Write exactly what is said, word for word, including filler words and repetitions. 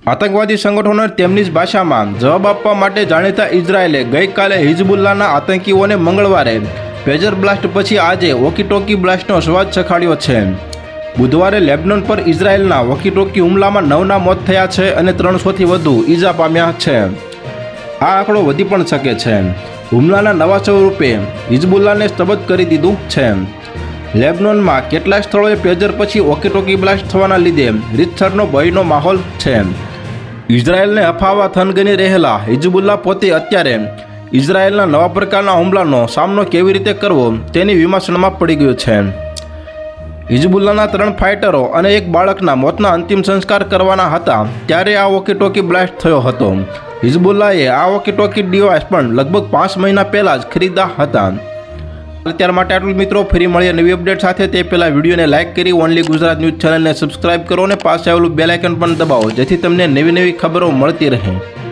આતંકવાદી સંગઠનોને તેમની જ ભાષામાં જવાબ આપવા માટે જાણીતા ઇઝરાયેલે ગઈકાલે હિઝબુલ્લાના આતંકીઓને મંગળવારે પેજર બ્લાસ્ટ પછી આજે વોકી-ટોકી બ્લાસ્ટનો સ્વાદ ચખાડ્યો છે। બુધવારે લેબનોન પર ઇઝરાયેલના વોકી-ટોકી હુમલામાં નવના મોત થયા છે અને ત્રણસોથી વધુ ઈજા પામ્યા છે। આ આંકડો વધી પણ શકે છે। હુમલાના નવા સ્વરૂપે હિઝબુલ્લાને સ્તબ્ધ કરી દીધું છે। લેબનોનમાં કેટલાક સ્થળોએ પેજર પછી વોકી-ટોકી બ્લાસ્ટ થવાના લીધે રીતસરનો ભયનો માહોલ છે। ઇઝરાયેલને અફાવા થનગની રહેલા હિઝબુલ્લા પોતે અત્યારે ઇઝરાયેલના નવા પ્રકારના હુમલાનો સામનો કેવી રીતે કરવો તેની વિમર્શનમાં પડી ગયું છે। હિઝબુલ્લાના ત્રણ ફાઇટરો અને એક બાળકના મોતના અંતિમ સંસ્કાર કરવાના હતા ત્યારે આ વોકી-ટોકી બ્લાસ્ટ થયો હતો। હિઝબુલ્લાએ આ વોકી-ટોકી ડિવાઇસ પણ લગભગ પાંચ મહિના પહેલાં જ ખરીદ્યા હતા। અત્યાર માટે આટલું મિત્રો, ફરી મળીએ નવી અપડેટ સાથે। તે પહેલાં વિડીયોને લાઇક કરી ઓનલી ગુજરાત ન્યૂઝ ચેનલને સબસ્ક્રાઇબ કરો અને પાસે આવેલું બેલ આઇકન પણ દબાવો, જેથી તમને નવી નવી ખબરો મળતી રહે।